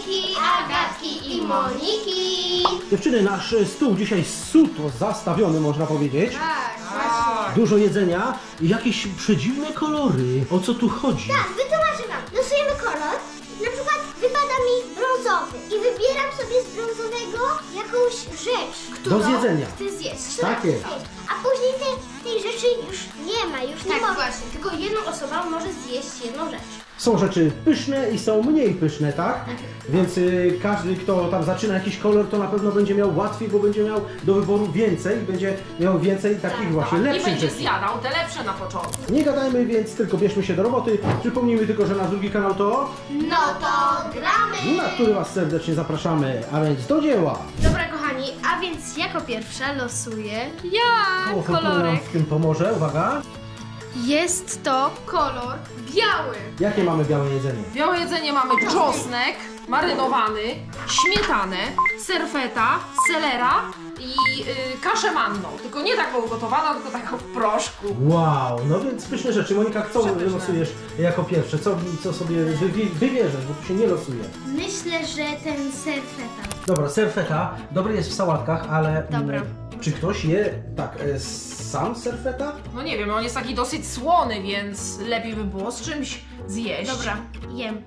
Agatki i Moniki. Dziewczyny, nasz stół dzisiaj suto zastawiony, można powiedzieć. Tak, właśnie. Dużo jedzenia i jakieś przedziwne kolory. O co tu chodzi? Tak, wytłumaczę wam. Losujemy kolor. Na przykład wypada mi brązowy i wybieram sobie z brązowego jakąś rzecz, którą Do zjedzenia. chcę zjeść. Tak jest. A później tej rzeczy już nie ma, już nie Tak, można. właśnie. Tylko jedną osobą może zjeść jedną rzecz. Są rzeczy pyszne i są mniej pyszne, tak? Więc każdy, kto tam zaczyna jakiś kolor, to na pewno będzie miał łatwiej, bo będzie miał do wyboru więcej, będzie miał więcej takich właśnie I lepszych będzie rzeczy. zjadał te lepsze na początku. Nie gadajmy więc, tylko bierzmy się do roboty. Przypomnijmy tylko, że nasz drugi kanał to, No to gramy! na który Was serdecznie zapraszamy, a więc do dzieła. Dobra, kochani, a więc jako pierwsza losuję ja O, Fortuna nam kolorek. w tym pomoże, uwaga. Jest to kolor biały. Jakie mamy białe jedzenie? Białe jedzenie mamy czosnek marynowany, śmietanę, serfeta, selera i kaszę manną. Tylko nie taką ugotowaną, tylko taką w proszku. Wow, no więc pyszne rzeczy. Monika, co Przepyszne. losujesz jako pierwsze? Co sobie wybierzesz, bo tu się nie losuje? Myślę, że ten serfeta. Dobra, serfeta dobry jest w sałatkach, ale Dobra. Czy ktoś je tak sam serfeta? No nie wiem, on jest taki dosyć słony, więc lepiej by było z czymś zjeść. Dobra, jem.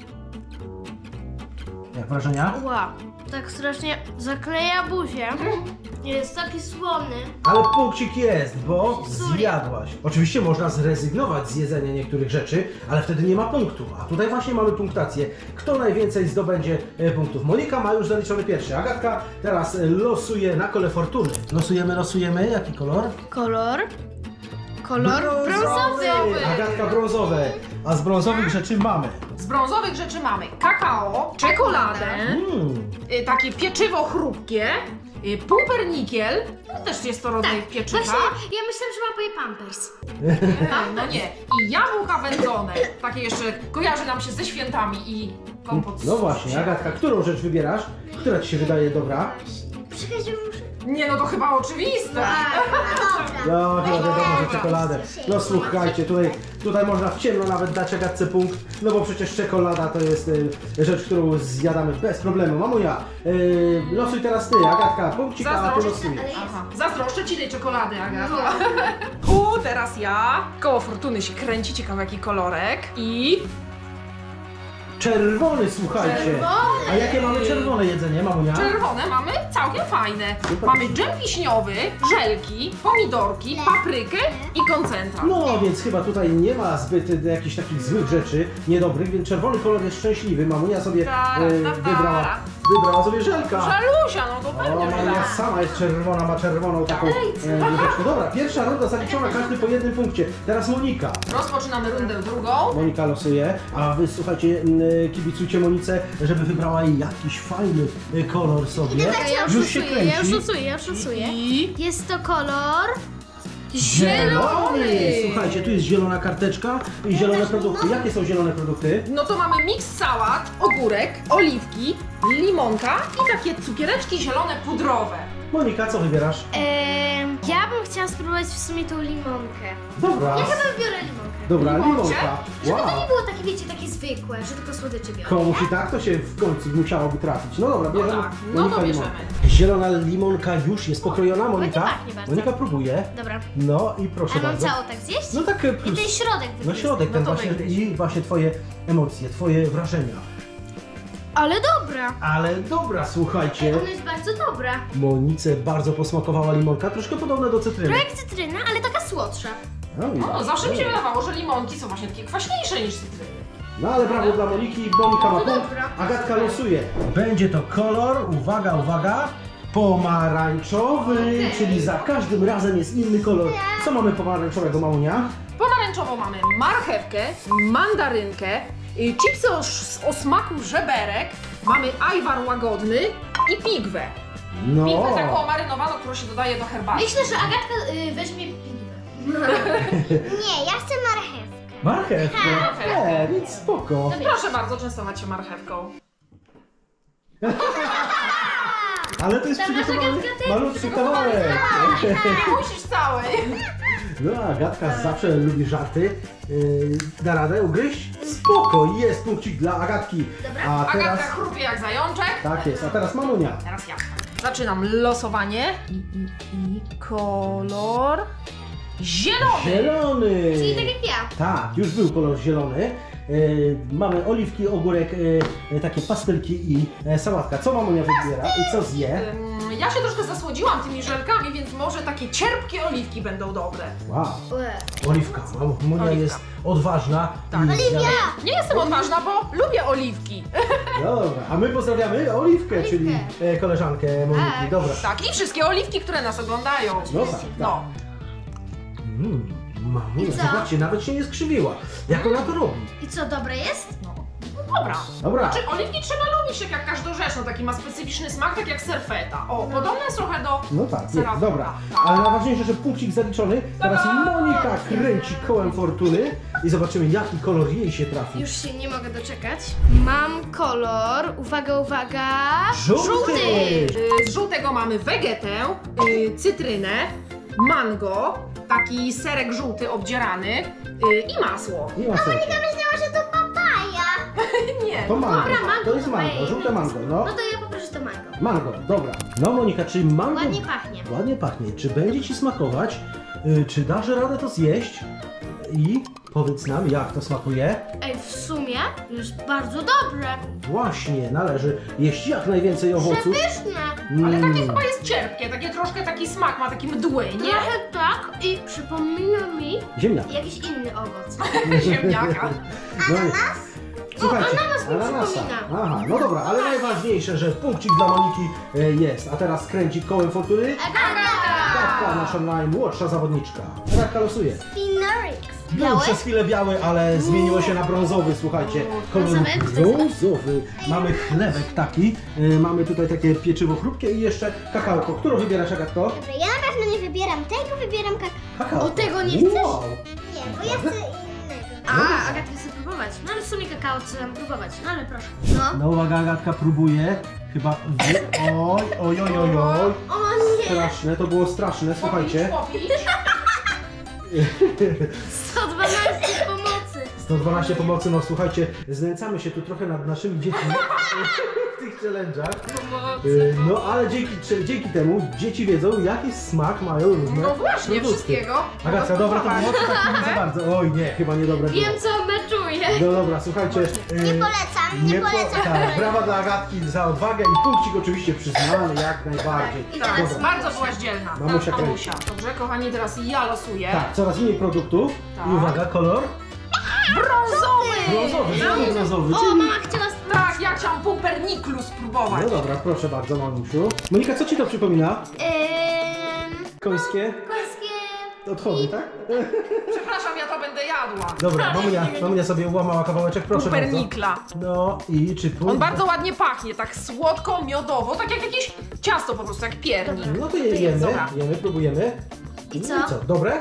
Jak wrażenia? Wow, tak strasznie zakleja buzię. Jest taki słony. Ale punkcik jest, bo Psuje. zjadłaś. Oczywiście można zrezygnować z jedzenia niektórych rzeczy, ale wtedy nie ma punktu. A tutaj właśnie mamy punktację. Kto najwięcej zdobędzie punktów? Monika ma już zaliczony pierwszy. Agatka teraz losuje na kole fortuny. Losujemy. Jaki kolor? Kolor brązowy. Agatka brązowe. A z brązowych rzeczy mamy. Z brązowych rzeczy mamy kakao, czekoladę, takie pieczywo chrupkie, pumpernikiel, no też jest to rodzaj pieczywa. Właśnie, ja myślałam, że ma poje Pampers. No nie. I jabłka wędzone. Takie jeszcze kojarzy nam się ze świętami i kompot z No właśnie, Agatka, którą rzecz wybierasz? Która Ci się wydaje dobra? Czekaj, że muszę... Nie, no to chyba oczywiste. Dobra. No, chyba wiadomo, że czekoladę. No słuchajcie, tutaj można w ciemno nawet dać Agatce punkt, no bo przecież czekolada to jest rzecz, którą zjadamy bez problemu. Mamunia, losuj teraz Ty, Agatka, punkcik, a Ty losujesz. Aha. Zazdroszczę Ci tej czekolady, Agata. Teraz ja. Koło fortuny się kręci, ciekawy jaki kolorek. I Czerwony, słuchajcie. Czerwony. A jakie mamy czerwone jedzenie, mamunia? czerwone mamy całkiem fajne. Super. Mamy dżem wiśniowy, żelki, pomidorki, paprykę i koncentrat. No, więc chyba tutaj nie ma zbyt jakichś takich złych rzeczy, niedobrych, więc czerwony kolor jest szczęśliwy. Mamunia sobie wybrała sobie żelka. Żalusia, no to O, pewnie, że Maria tak. sama jest czerwona, ma czerwoną taką łyżeczkę. Dobra, pierwsza runda zaliczona, każdy po jednym punkcie. Teraz Monika. Rozpoczynamy rundę drugą. Monika losuje, a wy słuchajcie, kibicujcie Monice, żeby wybrała jej jakiś fajny kolor sobie. Ja Już się kręci. Ja już losuję. I Jest to kolor Zielony! Słuchajcie, tu jest zielona karteczka i zielone produkty. Jakie są zielone produkty? no to mamy miks sałat, ogórek, oliwki, limonka i takie cukiereczki zielone pudrowe. Monika, co wybierasz? Ja bym chciała spróbować w sumie tą limonkę. Dobra, Ja chyba wybiorę limonkę. dobra, Limoncie? limonka. Żeby to Wow. nie było takie, wiecie, takie zwykłe, że tylko słodycze biorę. Komuś i tak to się w końcu musiałoby trafić. No dobra, bierzemy. tak, no to limonkę. bierzemy. Zielona limonka już jest pokrojona, Monika. Ładnie pachnie bardzo. Monika próbuje. Dobra. No i proszę A mam bardzo. cało tak zjeść? No tak I plus. ten środek No wygryzę. środek ten No to właśnie wygryź. i właśnie twoje emocje, twoje wrażenia. Ale dobra. Ale dobra, słuchajcie. Ona jest bardzo dobra. Monice bardzo posmakowała limonka, troszkę podobna do cytryny. Trochę jak cytryna, ale taka słodsza. No, i No, zawsze mi się dobra. wydawało, że limonki są właśnie takie kwaśniejsze niż cytryny. No ale brawo dla Moniki, Monika ma No punkt, dobra. Agatka losuje. Będzie to kolor, uwaga, uwaga, pomarańczowy, Okej. czyli za każdym razem jest inny kolor. Co mamy pomarańczowego, Mamunia? Pomarańczowo mamy marchewkę, mandarynkę, chipsy o smaku żeberek, mamy ajwar łagodny i pigwę. No, Pigwę taką marynowaną, którą się dodaje do herbaty. Myślę, że Agatka weźmie piwę. Nie, ja chcę marchewkę. marchewkę. marchewkę. Nie, więc spoko. Proszę bardzo częstować się marchewką. Ale to jest Dobra, przygotowany Agatka, ty malutki kawałek. Nie musisz całej. No, Agatka zawsze lubi żarty. Da radę ugryźć? Spoko, jest punkcik dla Agatki. Dobra. A teraz... Agatka chrupie jak zajączek. Tak jest, a teraz mamunia. Teraz ja. Zaczynam losowanie. I kolor zielony. Zielony. Czyli tak jak ja. Tak, już był kolor zielony. Mamy oliwki, ogórek, takie pastelki i sałatka. Co mamunia wybiera i co zje? Ja się troszkę zasłodziłam tymi żelkami, więc może takie cierpkie oliwki będą dobre. Wow, Ue. oliwka. Mamunia Oliwka. jest odważna. Tak. i Oliwia! zjada- Nie jestem odważna, bo lubię oliwki. Dobra, a my pozdrawiamy Oliwkę, czyli koleżankę Moniki. Tak. Dobra. Tak, i wszystkie oliwki, które nas oglądają. No tak, tak. No. Mamunia, I co? zobaczcie, nawet się nie skrzywiła. Jak ona to robi? I co, dobre jest? No dobra. Dobra. Znaczy, oliwki trzeba lubić, tak jak każdą rzecz, no taki ma specyficzny smak, tak jak serfeta. O, podobne jest trochę do No tak, jest, sera. dobra. Tak. Ale najważniejsze, że punkcik zaliczony. Teraz Monika kręci kołem fortuny i zobaczymy, jaki kolor jej się trafi. Już się nie mogę doczekać. Mam kolor, uwaga, uwaga, Żółty! Z żółtego mamy wegetę, cytrynę, mango, taki serek żółty obdzierany i masło. Nie ma sensu. Myślała, że to papaja. Nie. To mango. Dobra, mango. To jest mango, żółte mango, no. No to ja poproszę to mango. Mango, dobra. No Monika, czy mango... Ładnie pachnie. Ładnie pachnie. Czy będzie ci smakować? Czy dasz radę to zjeść? I powiedz nam, jak to smakuje? Ej, w sumie jest bardzo dobre. Właśnie, należy jeść jak najwięcej owoców. Pyszne. Ale takie Mm. chyba jest cierpkie, takie troszkę taki smak ma, taki mdły, nie? Trochę tak i przypomina mi Ziemniak. Jakiś inny owoc. Ziemniaka. No i- Słuchajcie, ananas mi ananasa. przypomina. Aha, no dobra, ale najważniejsze, że punkcik dla Moniki jest. A teraz kręci kołem fortuny. Agatka, nasza najmłodsza zawodniczka. Agatka losuje. Spinnerix. Był przez chwilę biały, ale zmieniło się na brązowy, słuchajcie. Kolor Brązowy? brązowy. Mamy chlebek taki, mamy tutaj takie pieczywo chrupkie i jeszcze kakałko. Którą wybierasz, Agatko? Dobra, ja na pewno nie wybieram tego, wybieram Kakao. O, tego nie chcesz? Wow. Nie, bo ja chcę innego. A, Agatka chce próbować. No ale w sumie kakao chcę próbować. No ale proszę. No. No uwaga, Agatka próbuje. Chyba oj, oj, oj, oj, oj. O nie. Straszne, to było straszne, słuchajcie. Popić. 112 pomocy. 112 pomocy, no słuchajcie, znęcamy się tu trochę nad naszymi dziećmi w tych challenge'ach. No ale dzięki temu dzieci wiedzą, jaki smak mają różne No właśnie, produkty. wszystkiego. Agatka, dobra to było, czy tak nie za bardzo? Oj nie, chyba niedobre było. Wiem co meczuję. No dobra, słuchajcie. Nie polecam, nie polecam. Tak, brawa dla Agatki za odwagę i punkcik oczywiście przyznany jak najbardziej. Tak, i Tak, teraz Dobra. bardzo byłaś dzielna. Mamusia kręci. Mamusia. Dobrze, kochani, teraz ja losuję. Tak, coraz mniej produktów. Tak. I uwaga, kolor Brązowy! brązowy, znowu brązowy, O, czyli... mama chciała spróbować. Tak, ja chciałam pumperniklu spróbować. No dobra, proszę bardzo, mamusiu. Monika, co ci to przypomina? Końskie Polskie. odchody, tak? Przepraszam, ja to będę jadła. Dobra, mamunia sobie ułamała kawałeczek, proszę bardzo. Pumpernikla. No i czy On bardzo ładnie pachnie, tak słodko, miodowo, tak jak jakieś ciasto po prostu, jak piernik. No to jemy, Dobra. próbujemy. I co? No dobre?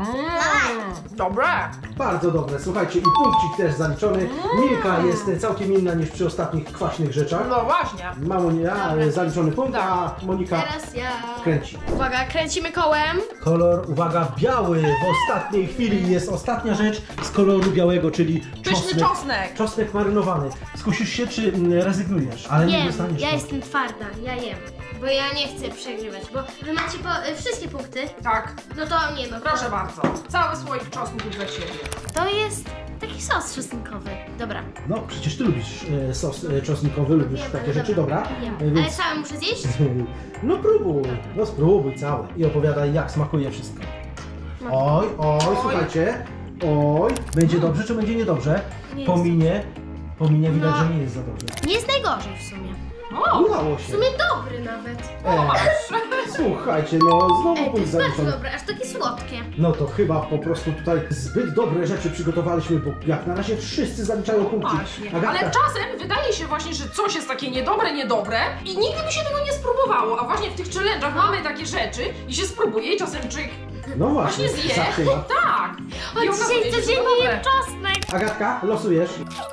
Dobre. Bardzo dobre, słuchajcie, i punkcik też zaliczony. Milka jest całkiem inna niż przy ostatnich kwaśnych rzeczach. No właśnie. Mamunia zaliczony punkt, a Monika Teraz ja. kręci. Uwaga, kręcimy kołem. Kolor, uwaga, biały. W ostatniej chwili jest ostatnia rzecz z koloru białego, czyli Pyszny czosnek. Czosnek marynowany. Skusisz się, czy rezygnujesz? Ale nie Jem, dostaniesz. ja to. jestem twarda, ja jem. Bo ja nie chcę przegrywać, bo wy macie wszystkie punkty. Tak, No to nie no. proszę bardzo. Cały słoik czosnku dla ciebie. To jest taki sos czosnkowy. Dobra. No, przecież ty lubisz sos czosnkowy, lubisz Wiem, takie ale rzeczy, dobra? Jem. Więc... Ale całe muszę zjeść? No próbuj, no spróbuj całe i opowiadaj, jak smakuje wszystko. Oj, słuchajcie. Oj, będzie dobrze, czy będzie niedobrze? Nie Pominie, widać, No. że nie jest za dobrze. Nie jest najgorzej w sumie. O, Udało W się. sumie dobry nawet. Słuchajcie, no znowu Ej, to punkt jest bardzo zaliczony. dobre, aż takie słodkie. No to chyba po prostu tutaj zbyt dobre rzeczy przygotowaliśmy, bo jak na razie wszyscy zaliczają punkty. właśnie. Agatka, Ale czasem wydaje się właśnie, że coś jest takie niedobre i nigdy by się tego nie spróbowało. A właśnie w tych challenge'ach mamy takie rzeczy i się spróbuje i czasem człowiek no właśnie, właśnie zje. zaczyna. Tak. O, I okazuje dzisiaj się, że codziennie dobre. jem czosnek. Agatka, losujesz.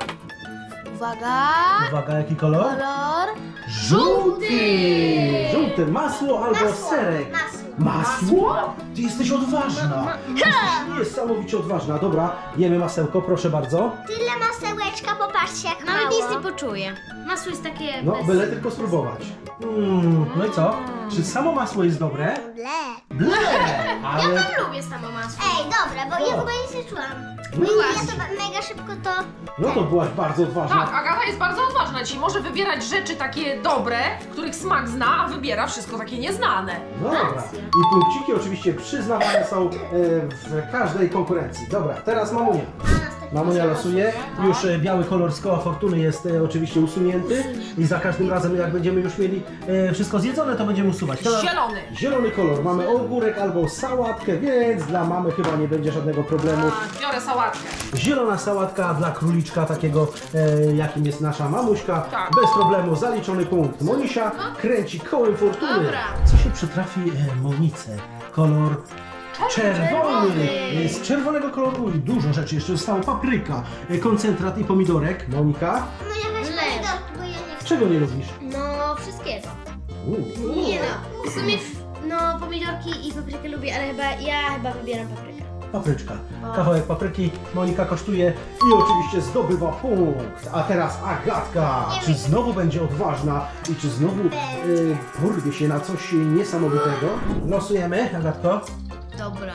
Uwaga. Uwaga, jaki kolor? Kolor. Żółty! Żółty, masło albo serek. Masło. Masło? Ty jesteś odważna. Jesteś niesamowicie odważna. Dobra, jemy masełko, proszę bardzo. Tyle masełeczka, popatrzcie jak Nawet mało. nic nie poczuję. Masło jest takie No, bez... byle tylko spróbować. No i co? Czy samo masło jest dobre? Ble. Ble! Ja Ale... tam lubię samo masło. Ej, dobra, bo ja O. chyba nic nie czułam. No Ja właśnie. to mega szybko to... No to byłaś bardzo odważna. Tak, Agata jest bardzo odważna. Dzisiaj może wybierać rzeczy takie dobre, których smak zna, a wybiera wszystko takie nieznane. No dobra. I punkciki oczywiście przyznawane są w każdej konkurencji. Dobra, teraz Mamunia. Mamunia losuje. Już biały kolor z koła fortuny jest oczywiście usunięty. I za każdym razem, jak będziemy już mieli wszystko zjedzone, to będziemy usuwać. Teraz Zielony. zielony kolor. Mamy ogórek albo sałatkę, więc dla mamy chyba nie będzie żadnego problemu. Tak, biorę sałatkę. Zielona sałatka dla króliczka takiego, jakim jest nasza mamuśka. Tak. Bez problemu, zaliczony punkt. Monisia kręci kołem fortuny. Dobra. Co się przytrafi Monice? Kolor czerwony. Z czerwonego koloru i dużo rzeczy. Jeszcze zostało papryka, koncentrat i pomidorek. Monika, No ja weź Ble. pomidorki, bo ja nie chcę. czego nie lubisz? No, wszystkiego. U. Nie no, w sumie no pomidorki i paprykę lubię, ale chyba wybieram paprykę. Papryczka. Kawałek papryki Monika kosztuje i oczywiście zdobywa punkt. A teraz Agatka. Czy znowu będzie odważna i czy znowu porwie się na coś niesamowitego? Losujemy, Agatko. Dobra.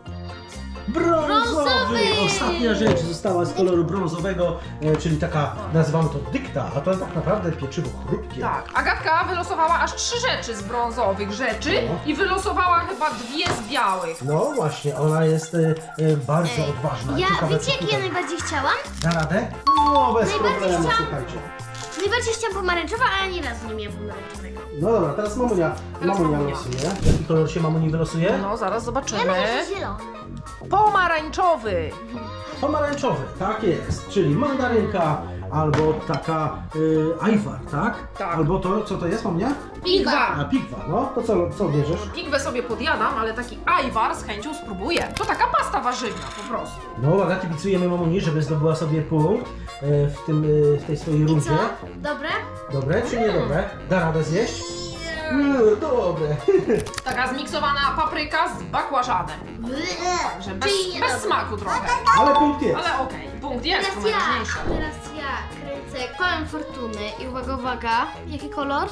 Brązowy! Ostatnia rzecz została z koloru brązowego, czyli taka, nazywamy to dykta, a to tak naprawdę pieczywo chrupkie. Tak, Agatka wylosowała aż 3 rzeczy z brązowych rzeczy i wylosowała chyba 2 z białych. No właśnie, ona jest bardzo odważna. Ja, Ciekawe, wiecie co jakie ja tutaj. najbardziej chciałam? Da radę? No bez Najbardziej problemu, chciałam- słuchajcie. Najbardziej chciałam pomarańczowa, ale ani razu nie miałam pomarańczowego. No dobra, teraz Mamunia Mamunia. losuje. Jaki kolor się Mamuni wylosuje? No, zaraz zobaczymy. Zielony. Pomarańczowy. Pomarańczowy, tak jest, czyli mandarynka albo taka ajwar, tak? Tak. Albo to, co to jest, Mamunia? Pigwa. A pigwa, no, to co bierzesz? Pigwę sobie podjadam, ale taki ajwar z chęcią spróbuję. To taka pasta warzywna po prostu. No uwaga, kibicujemy Mamuni, żeby zdobyła sobie punkt w tej swojej rundzie. Co? Dobre? Dobre czy niedobre? Da radę zjeść? Dobre. Taka zmiksowana papryka z bakłażanem. Także Czyli bez niedobre. smaku trochę. Ale punkt jest. Ale okej, punkt jest, to Teraz najważniejsze. ja kręcę kołem fortuny i uwaga, jaki kolor?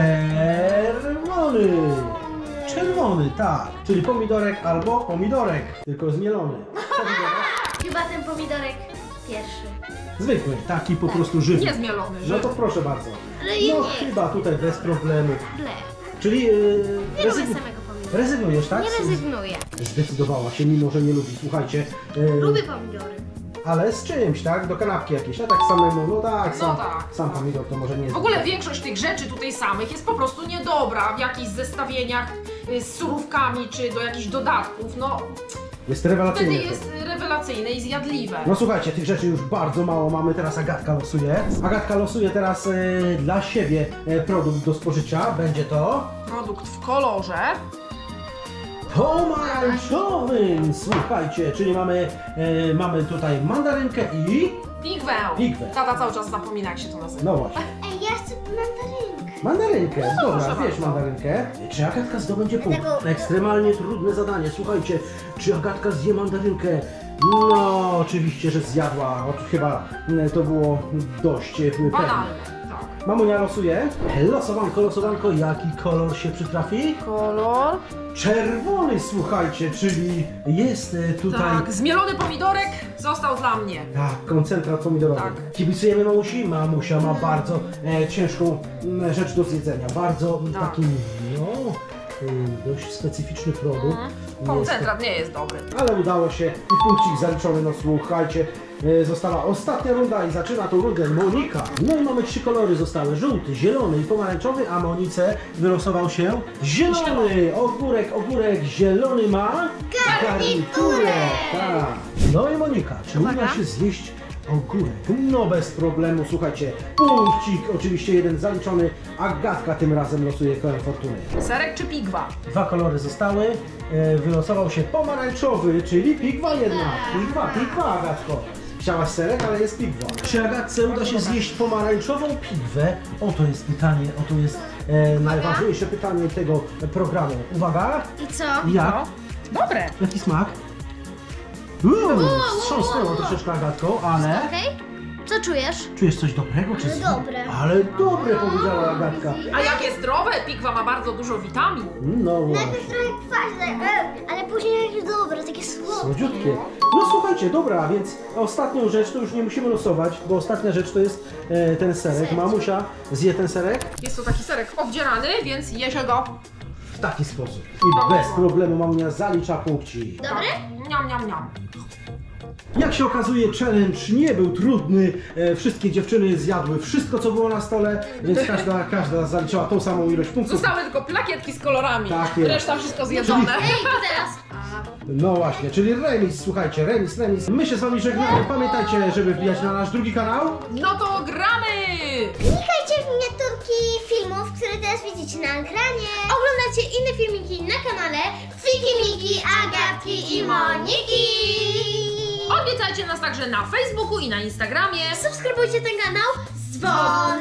Czerwony. Czerwony, tak. Czyli pomidorek albo pomidorek, tylko zmielony. Co wybierasz? Chyba ten pomidorek pierwszy. Zwykły, taki po prostu żywy. Niezmielony, No żywy. to proszę bardzo. Ale ja No nie. chyba tutaj bez problemu. Ble. Czyli Nie lubię samego pomidora. rezygnujesz, tak? Nie rezygnuję. Zdecydowała się, mimo że nie lubi, słuchajcie. Lubię pomidory. Ale z czymś, tak? Do kanapki jakieś, a tak samemu, no tak, No tak. sam pomidor to może nie jest. W ogóle większość tych rzeczy tutaj samych jest po prostu niedobra w jakichś zestawieniach z surówkami czy do jakichś dodatków. No, Jest wtedy rewelacyjny. jest rewelacyjne i zjadliwe. No słuchajcie, tych rzeczy już bardzo mało mamy, teraz Agatka losuje. Agatka losuje teraz dla siebie produkt do spożycia, będzie to Produkt w kolorze. pomarańczowym, słuchajcie, czyli mamy tutaj mandarynkę i... Pigwę. Pigwę. Tata cały czas zapomina, jak się to nazywa. No właśnie, Ej, ja chcę mandarynkę. mandarynkę, dobra, proszę wiesz bardzo. mandarynkę. Czy Agatka zdobędzie punkt? Dlatego- Ekstremalnie trudne zadanie, słuchajcie, czy Agatka zje mandarynkę? No, oczywiście, że zjadła, chyba to było dość pewne. Banalne. Tak. Mamunia losuje. Losowanko, jaki kolor się przytrafi? Kolor. Czerwony, słuchajcie, czyli jest tutaj... Tak, zmielony pomidorek został dla mnie. Tak, koncentrat pomidorowy. Tak. Kibicujemy mamusi. Mamusia ma bardzo ciężką rzecz do zjedzenia. Bardzo Tak. taki, no, dość specyficzny produkt. Koncentrat nie jest dobry. Ale udało się i punkcik zaliczony, no słuchajcie. Została ostatnia runda i zaczyna tą rundę Monika. No i mamy 3 kolory zostały, żółty, zielony i pomarańczowy, a Monice wylosował się zielony. Ogórek zielony ma garniturę. Tak. No i Monika, czy uda się zjeść ogórek? No bez problemu, słuchajcie. Punkcik, oczywiście jeden zaliczony, Agatka tym razem losuje kołem fortuny. Serek czy pigwa? 2 kolory zostały, wylosował się pomarańczowy, czyli pigwa jedna. Pigwa, Agatko. Chciałaś serek, ale jest pigwa. Czy Agatce uda się zjeść pomarańczową pigwę? Oto jest pytanie, oto jest najważniejsze pytanie tego programu. Uwaga! I co? Jak? Dobre. Jaki smak? Wstrząsnęło troszeczkę Agatką, ale... Okej? Co czujesz? Czujesz coś dobrego czy Ale złego? dobre. Ale dobre, powiedziała Agatka. A jakie zdrowe, pikwa ma bardzo dużo witamin. No właśnie. Najpierw trochę kwaśne, ale później jakieś dobre, takie słodkie. Słodziutkie. No słuchajcie, dobra, więc ostatnią rzecz to już nie musimy losować, bo ostatnia rzecz to jest ten serek. Mamusia zje ten serek Jest to taki serek obdzierany, więc je się go. w taki sposób. I bez problemu mamunia zalicza punkcik. Dobre? Niam, niam, niam. Jak się okazuje, challenge nie był trudny. Wszystkie dziewczyny zjadły wszystko, co było na stole, więc każda zaliczyła tą samą ilość punktów. Zostały tylko plakietki z kolorami. Tak jest. Reszta wszystko zjedzone. Ej, to teraz. No właśnie, czyli remis, słuchajcie, remis. My się z wami żegnamy. Pamiętajcie, żeby wbijać na nasz drugi kanał. No to gramy! Klikajcie w miniaturki filmów, które teraz widzicie na ekranie. Oglądacie inne filmiki na kanale Fiki Miki, Agatki i Moniki. Odwiedzajcie nas także na Facebooku i na Instagramie. Subskrybujcie ten kanał z dzwonem.